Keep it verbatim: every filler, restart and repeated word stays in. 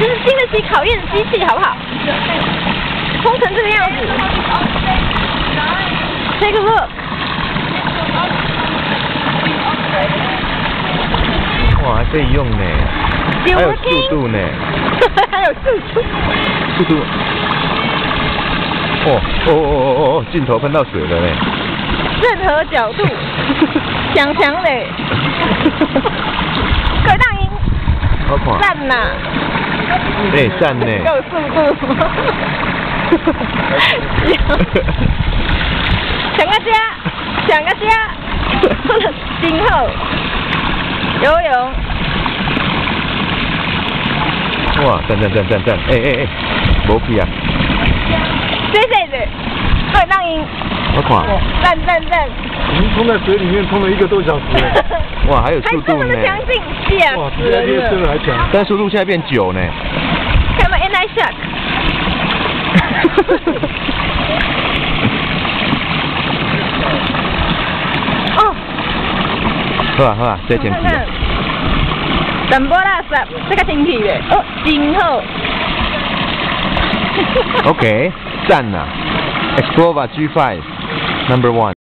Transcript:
这是经得起考验的机器，好不好？冲成这个样子 ，Take a look。 哇，还可以用呢，还有速度呢， 还有速度， 速度。哦哦哦哦哦，镜头喷到水了嘞。 任何角度，强强嘞，可当赢， 好看， 赞呐！ 哎，赞呢， 够速度，抢个家，抢个家，今后游泳， 哇，赞赞赞赞赞，哎哎哎，无屁啊！ 谢谢的，可当赢。 好看， 赞赞赞！ 我们冲在水里面冲了一个多小时。 哇，还有速度呢！ 还这么相信，吓哇，比来列车的还强。 但速度现在变九呢。 看嘛 ，N I shock。哦。 好啊好啊，再前提。 淡薄垃圾，这个天气的，哦，真好。 OK， 赞呐 ！Xplova G 五 Number One。